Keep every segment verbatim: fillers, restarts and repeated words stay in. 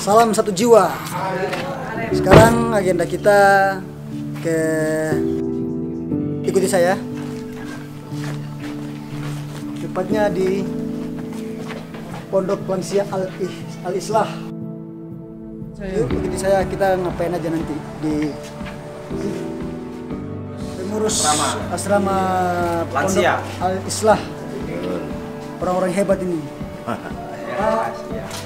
Salam satu jiwa. Sekarang agenda kita ke ikuti saya. Tepatnya di Pondok Lansia Al-Islah. Yuk, ikuti saya, kita ngapain aja nanti di pengurus asrama, asrama Pondok Al-Islah. Orang-orang hebat ini. Pak.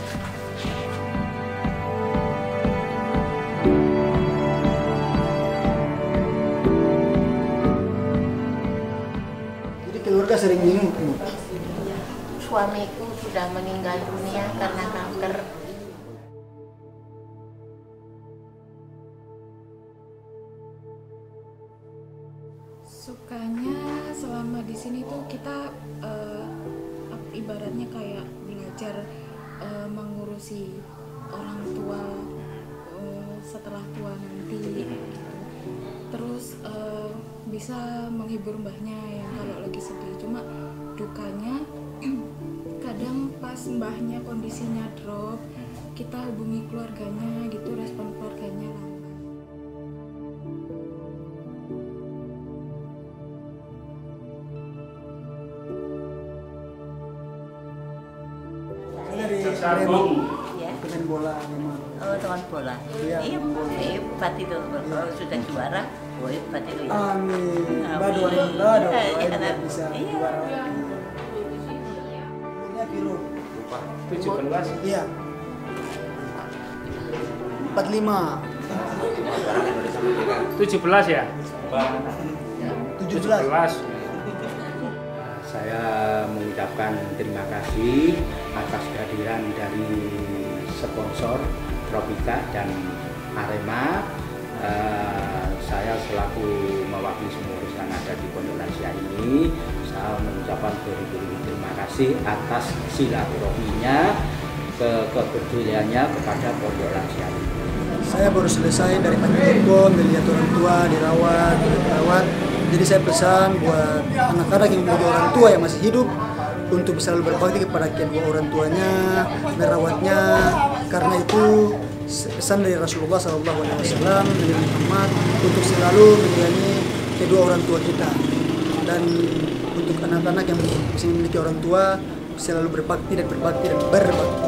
Jadi keluarga sering bingung. Suamiku sudah meninggal dunia karena kanker. Sukanya selama di sini tuh kita uh, ibaratnya kayak belajar uh, mengurusi orang tua uh, setelah tua nanti gitu. Terus uh, bisa menghibur mbahnya yang kalau lagi sedih. Cuma dukanya kadang pas mbahnya kondisinya drop, kita hubungi keluarganya gitu, respon keluarganya lambat. Ya. Pemain bola memang. Oh, teman bola. Iya, iya, hebat itu. Kalau sudah juara, oh hebat itu ya. Amin. Bado Amin. bado. Iya, Biar bisa iya. juara. Ini biru. tujuh belas. Iya. empat puluh lima. tujuh belas ya? tujuh belas. Saya mengucapkan terima kasih atas kehadiran dari sponsor Tropika dan Arema. Uh, saya selaku mewakili semua yang ada di Pondok Lansia ini, saya mengucapkan beribu-ribu terima kasih atas silaturahminya, ke kepeduliannya kepada Pondok Lansia ini. Saya baru selesai dari Panjang melihat orang tua dirawat, dirawat. Jadi saya pesan buat anak-anak yang memiliki orang tua yang masih hidup untuk selalu berbakti kepada kedua orang tuanya, merawatnya, karena itu pesan dari Rasulullah shallallahu alaihi wasallam Nabi Muhammad untuk selalu menyayangi kedua orang tua kita. Dan untuk anak-anak yang masih memiliki orang tua selalu berbakti dan berbakti dan berbakti.